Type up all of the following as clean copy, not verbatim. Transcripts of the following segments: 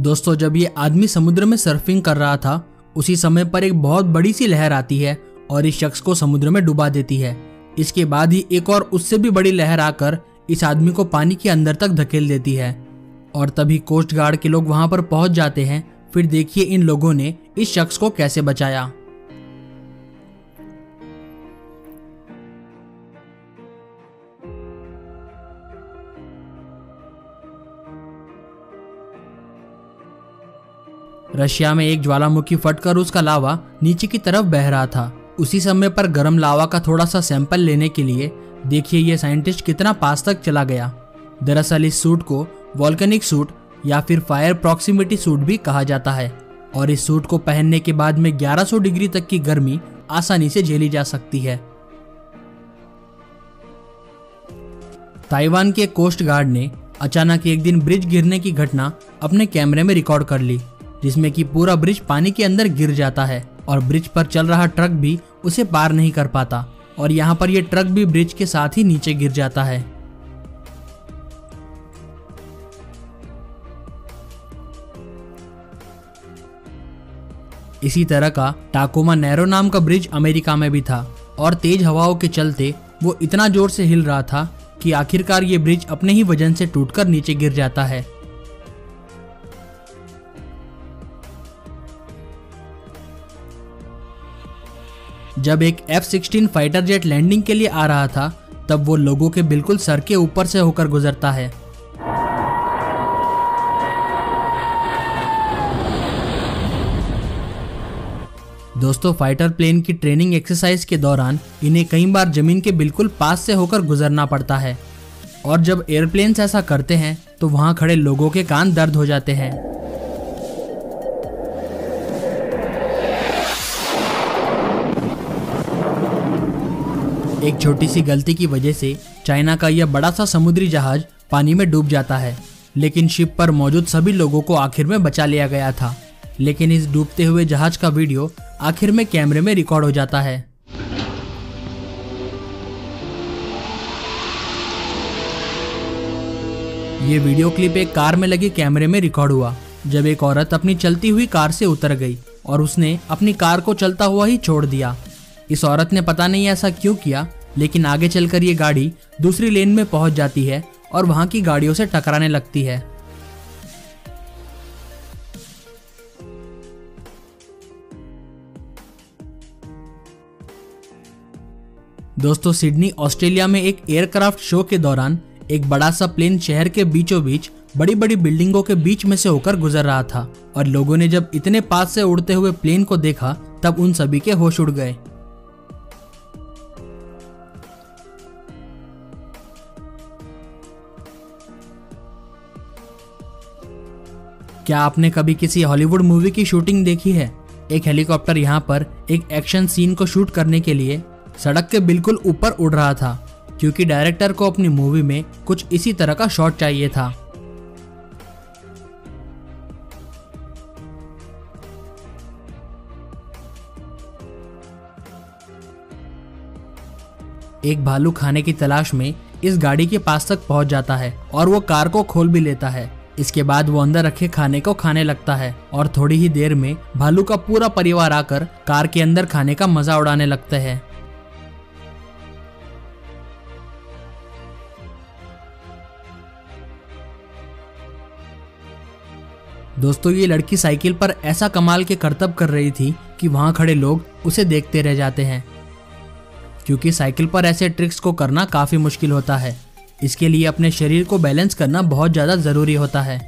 दोस्तों, जब ये आदमी समुद्र में सर्फिंग कर रहा था उसी समय पर एक बहुत बड़ी सी लहर आती है और इस शख्स को समुद्र में डुबा देती है। इसके बाद ही एक और उससे भी बड़ी लहर आकर इस आदमी को पानी के अंदर तक धकेल देती है और तभी कोस्ट गार्ड के लोग वहां पर पहुंच जाते हैं। फिर देखिए इन लोगों ने इस शख्स को कैसे बचाया। रशिया में एक ज्वालामुखी फटकर उसका लावा नीचे की तरफ बह रहा था। उसी समय पर गर्म लावा का थोड़ा सा सैंपल लेने के लिए देखिए ये साइंटिस्ट कितना पास तक चला गया। दरअसल इस सूट को वॉल्केनिक सूट या फिर फायर प्रॉक्सिमिटी सूट भी कहा जाता है और इस सूट को पहनने के बाद में 1100 डिग्री तक की गर्मी आसानी से झेली जा सकती है। ताइवान के कोस्ट गार्ड ने अचानक एक दिन ब्रिज गिरने की घटना अपने कैमरे में रिकॉर्ड कर ली, जिसमें कि पूरा ब्रिज पानी के अंदर गिर जाता है और ब्रिज पर चल रहा ट्रक भी उसे पार नहीं कर पाता और यहाँ पर यह ट्रक भी ब्रिज के साथ ही नीचे गिर जाता है। इसी तरह का टाकोमा नैरो नाम का ब्रिज अमेरिका में भी था और तेज हवाओं के चलते वो इतना जोर से हिल रहा था कि आखिरकार ये ब्रिज अपने ही वजन से टूटकर नीचे गिर जाता है। जब एक F-16 फाइटर जेट लैंडिंग के लिए आ रहा था तब वो लोगों के बिल्कुल सर के ऊपर से होकर गुजरता है। दोस्तों, फाइटर प्लेन की ट्रेनिंग एक्सरसाइज के दौरान इन्हें कई बार जमीन के बिल्कुल पास से होकर गुजरना पड़ता है और जब एयरप्लेन्स ऐसा करते हैं तो वहां खड़े लोगों के कान दर्द हो जाते हैं। एक छोटी सी गलती की वजह से चाइना का यह बड़ा सा समुद्री जहाज पानी में डूब जाता है, लेकिन शिप पर मौजूद सभी लोगों को आखिर में बचा लिया गया था। लेकिन इस डूबते हुए जहाज का वीडियो आखिर में कैमरे में रिकॉर्ड हो जाता है। ये वीडियो क्लिप एक कार में लगे कैमरे में रिकॉर्ड हुआ जब एक औरत अपनी चलती हुई कार से उतर गई और उसने अपनी कार को चलता हुआ ही छोड़ दिया। इस औरत ने पता नहीं ऐसा क्यों किया, लेकिन आगे चलकर ये गाड़ी दूसरी लेन में पहुंच जाती है और वहां की गाड़ियों से टकराने लगती है। दोस्तों, सिडनी ऑस्ट्रेलिया में एक एयरक्राफ्ट शो के दौरान एक बड़ा सा प्लेन शहर के बीचों बीच बड़ी बड़ी बिल्डिंगों के बीच में से होकर गुजर रहा था और लोगों ने जब इतने पास से उड़ते हुए प्लेन को देखा तब उन सभी के होश उड़ गए। क्या आपने कभी किसी हॉलीवुड मूवी की शूटिंग देखी है? एक हेलीकॉप्टर यहाँ पर एक एक्शन सीन को शूट करने के लिए सड़क के बिल्कुल ऊपर उड़ रहा था क्योंकि डायरेक्टर को अपनी मूवी में कुछ इसी तरह का शॉट चाहिए था। एक भालू खाने की तलाश में इस गाड़ी के पास तक पहुंच जाता है और वो कार को खोल भी लेता है। इसके बाद वो अंदर रखे खाने को खाने लगता है और थोड़ी ही देर में भालू का पूरा परिवार आकर कार के अंदर खाने का मजा उड़ाने लगते हैं। दोस्तों, ये लड़की साइकिल पर ऐसा कमाल के करतब कर रही थी कि वहां खड़े लोग उसे देखते रह जाते हैं क्योंकि साइकिल पर ऐसे ट्रिक्स को करना काफी मुश्किल होता है। इसके लिए अपने शरीर को बैलेंस करना बहुत ज्यादा जरूरी होता है।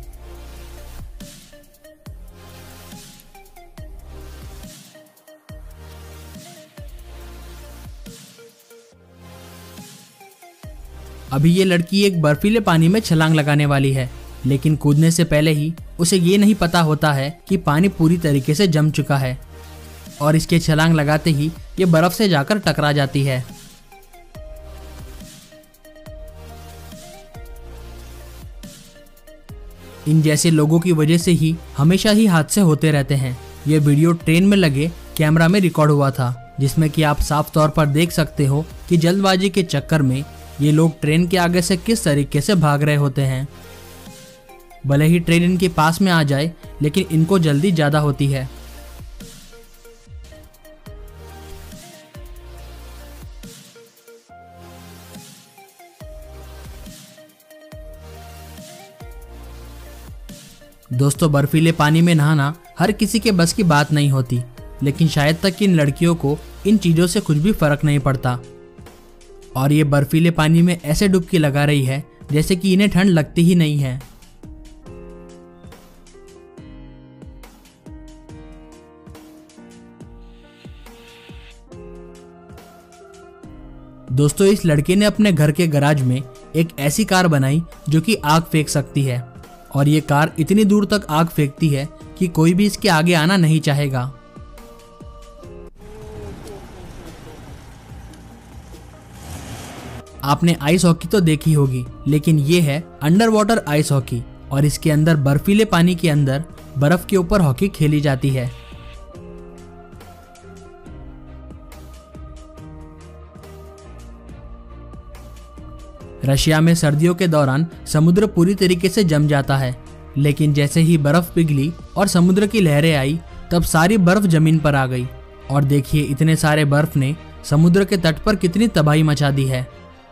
अभी ये लड़की एक बर्फीले पानी में छलांग लगाने वाली है, लेकिन कूदने से पहले ही उसे ये नहीं पता होता है कि पानी पूरी तरीके से जम चुका है और इसके छलांग लगाते ही ये बर्फ से जाकर टकरा जाती है। इन जैसे लोगों की वजह से ही हमेशा ही हादसे होते रहते हैं। ये वीडियो ट्रेन में लगे कैमरा में रिकॉर्ड हुआ था, जिसमें कि आप साफ तौर पर देख सकते हो कि जल्दबाजी के चक्कर में ये लोग ट्रेन के आगे से किस तरीके से भाग रहे होते हैं। भले ही ट्रेन इनके पास में आ जाए, लेकिन इनको जल्दी ज़्यादा होती है। दोस्तों, बर्फीले पानी में नहाना हर किसी के बस की बात नहीं होती, लेकिन शायद तक कि इन लड़कियों को इन चीज़ों से कुछ भी फर्क नहीं पड़ता और ये बर्फीले पानी में ऐसे डुबकी लगा रही है जैसे कि इन्हें ठंड लगती ही नहीं है। दोस्तों, इस लड़के ने अपने घर के गैराज में एक ऐसी कार बनाई जो कि आग फेंक सकती है और ये कार इतनी दूर तक आग फेंकती है कि कोई भी इसके आगे आना नहीं चाहेगा। आपने आइस हॉकी तो देखी होगी, लेकिन ये है अंडर वाटर आइस हॉकी और इसके अंदर बर्फीले पानी के अंदर बर्फ के ऊपर हॉकी खेली जाती है। रशिया में सर्दियों के दौरान समुद्र पूरी तरीके से जम जाता है, लेकिन जैसे ही बर्फ पिघली और समुद्र की लहरें आई तब सारी बर्फ जमीन पर आ गई और देखिए इतने सारे बर्फ ने समुद्र के तट पर कितनी तबाही मचा दी है।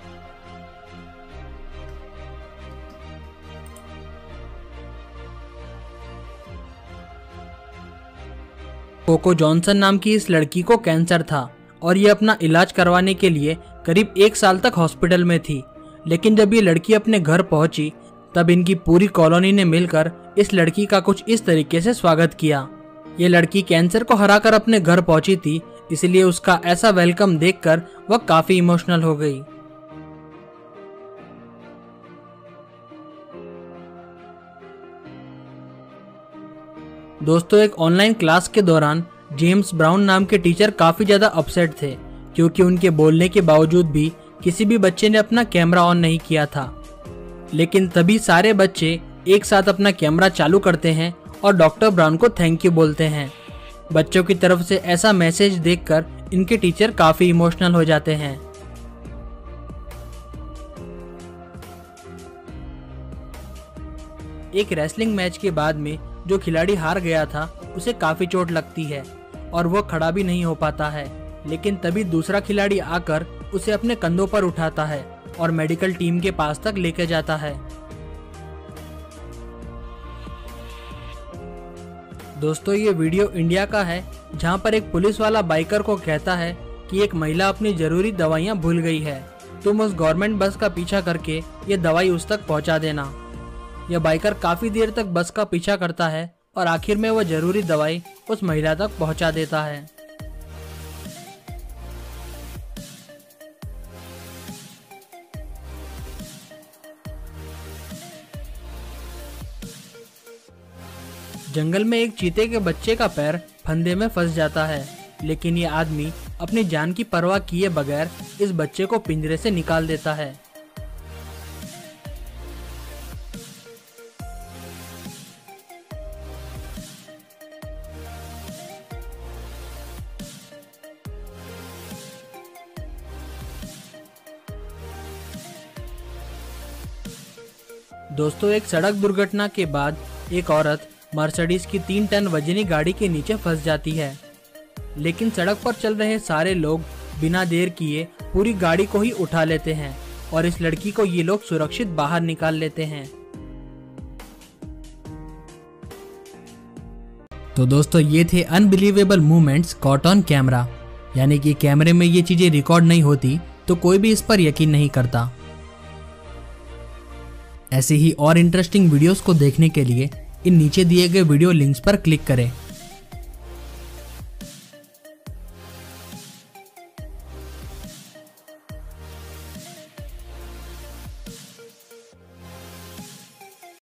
कोको जॉनसन नाम की इस लड़की को कैंसर था और ये अपना इलाज करवाने के लिए करीब 1 साल तक हॉस्पिटल में थी, लेकिन जब ये लड़की अपने घर पहुंची तब इनकी पूरी कॉलोनी ने मिलकर इस लड़की का कुछ इस तरीके से स्वागत किया। ये लड़की कैंसर को हराकर अपने घर पहुंची थी, इसलिए उसका ऐसा वेलकम देखकर वह काफी इमोशनल हो गई। दोस्तों, एक ऑनलाइन क्लास के दौरान जेम्स ब्राउन नाम के टीचर काफी ज्यादा अपसेट थे क्योंकि उनके बोलने के बावजूद भी किसी भी बच्चे ने अपना कैमरा ऑन नहीं किया था। लेकिन तभी सारे बच्चे एक साथ अपना कैमरा चालू करते हैं और डॉक्टर ब्राउन को थैंक यू बोलते हैं। बच्चों की तरफ से ऐसा मैसेज देखकर इनके टीचर काफी इमोशनल हो जाते हैं। एक रेसलिंग मैच के बाद में जो खिलाड़ी हार गया था उसे काफी चोट लगती है और वो खड़ा भी नहीं हो पाता है, लेकिन तभी दूसरा खिलाड़ी आकर उसे अपने कंधों पर उठाता है और मेडिकल टीम के पास तक लेके जाता है। दोस्तों, ये वीडियो इंडिया का है जहां पर एक पुलिस वाला बाइकर को कहता है कि एक महिला अपनी जरूरी दवाइयां भूल गई है, तुम उस गवर्नमेंट बस का पीछा करके ये दवाई उस तक पहुंचा देना। यह बाइकर काफी देर तक बस का पीछा करता है और आखिर में वह जरूरी दवाई उस महिला तक पहुंचा देता है। जंगल में एक चीते के बच्चे का पैर फंदे में फंस जाता है, लेकिन ये आदमी अपनी जान की परवाह किए बगैर इस बच्चे को पिंजरे से निकाल देता है। दोस्तों, एक सड़क दुर्घटना के बाद एक औरत मर्सिडीज की 3 टन वजनी गाड़ी के नीचे फंस जाती है, लेकिन सड़क पर चल रहे सारे लोग बिना देर किए पूरी गाड़ी को ही उठा लेते हैं और इस लड़की को ये लोग सुरक्षित बाहर निकाल लेते हैं। तो दोस्तों, ये थे unbelievable movements caught on camera, यानी कि कैमरे में ये चीजें रिकॉर्ड नहीं होती तो कोई भी इस पर यकीन नहीं करता। ऐसे ही और इंटरेस्टिंग वीडियोस को देखने के लिए इन नीचे दिए गए वीडियो लिंक्स पर क्लिक करें।